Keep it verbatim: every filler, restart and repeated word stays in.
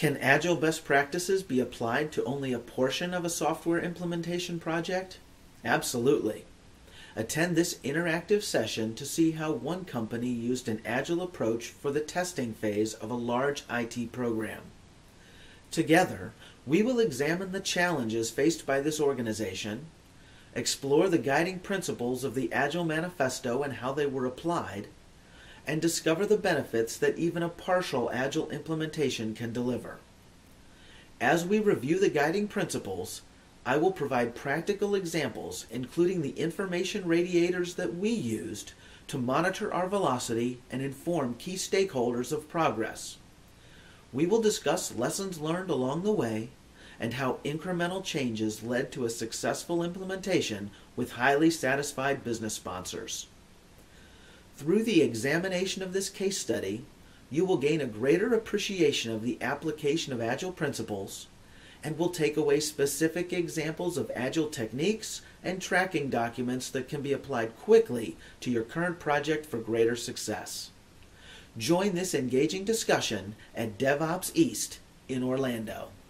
Can Agile best practices be applied to only a portion of a software implementation project? Absolutely. Attend this interactive session to see how one company used an Agile approach for the testing phase of a large I T program. Together, we will examine the challenges faced by this organization, explore the guiding principles of the Agile Manifesto and how they were applied, and discover the benefits that even a partial Agile implementation can deliver. As we review the guiding principles, I will provide practical examples, including the information radiators that we used to monitor our velocity and inform key stakeholders of progress. We will discuss lessons learned along the way and how incremental changes led to a successful implementation with highly satisfied business sponsors. Through the examination of this case study, you will gain a greater appreciation of the application of Agile principles and will take away specific examples of Agile techniques and tracking documents that can be applied quickly to your current project for greater success. Join this engaging discussion at DevOps East in Orlando.